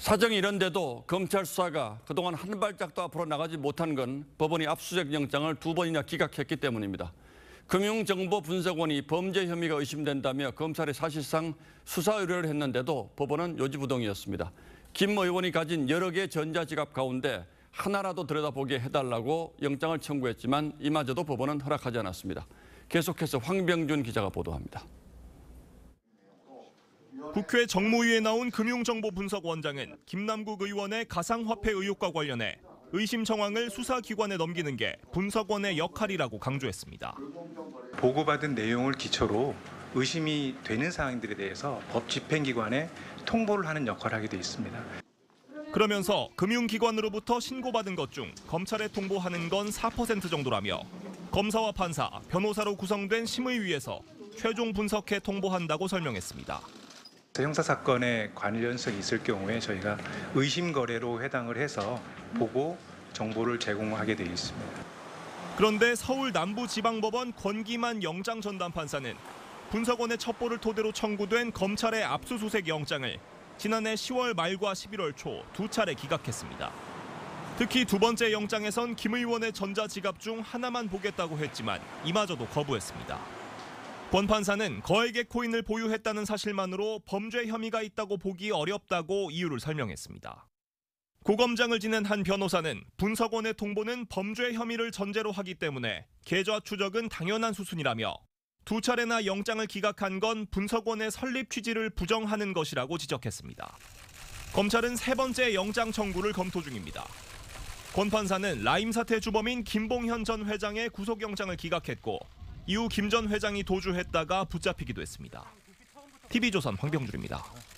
사정이 이런데도 검찰 수사가 그동안 한 발짝도 앞으로 나가지 못한 건 법원이 압수수색 영장을 2번이나 기각했기 때문입니다. 금융정보분석원이 범죄 혐의가 의심된다며 검찰에 사실상 수사 의뢰를 했는데도 법원은 요지부동이었습니다. 김 의원이 가진 여러 개의 전자지갑 가운데 하나라도 들여다보게 해달라고 영장을 청구했지만 이마저도 법원은 허락하지 않았습니다. 계속해서 황병준 기자가 보도합니다. 국회 정무위에 나온 금융정보분석원장은 김남국 의원의 가상화폐 의혹과 관련해 의심 정황을 수사기관에 넘기는 게 분석원의 역할이라고 강조했습니다. 보고받은 내용을 기초로 의심이 되는 사항들에 대해서 법 집행기관에 통보를 하는 역할을 하게 돼 있습니다. 그러면서 금융기관으로부터 신고받은 것 중 검찰에 통보하는 건 4% 정도라며 검사와 판사, 변호사로 구성된 심의위에서 최종 분석해 통보한다고 설명했습니다. 형사사건에 관련성이 있을 경우에 저희가 의심 거래로 해당을 해서 보고 정보를 제공하게 돼 있습니다. 그런데 서울 남부지방법원 권기만 영장 전담 판사는 분석원의 첩보를 토대로 청구된 검찰의 압수수색 영장을 지난해 10월 말과 11월 초 2차례 기각했습니다. 특히 두 번째 영장에선 김 의원의 전자지갑 중 하나만 보겠다고 했지만 이마저도 거부했습니다. 권 판사는 거액의 코인을 보유했다는 사실만으로 범죄 혐의가 있다고 보기 어렵다고 이유를 설명했습니다. 고검장을 지낸 한 변호사는 분석원의 통보는 범죄 혐의를 전제로 하기 때문에 계좌 추적은 당연한 수순이라며 두 차례나 영장을 기각한 건 분석원의 설립 취지를 부정하는 것이라고 지적했습니다. 검찰은 세 번째 영장 청구를 검토 중입니다. 권 판사는 라임 사태 주범인 김봉현 전 회장의 구속영장을 기각했고 이후 김 전 회장이 도주했다가 붙잡히기도 했습니다. TV조선 황병준입니다.